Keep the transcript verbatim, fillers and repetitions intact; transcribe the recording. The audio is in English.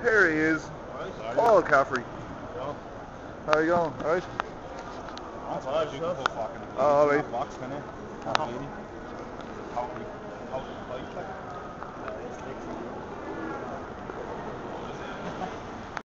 There he is. Paul Caffrey. Yeah. How you going? Alright? That's bad, you can put fucking Oh, alright. box, can you? How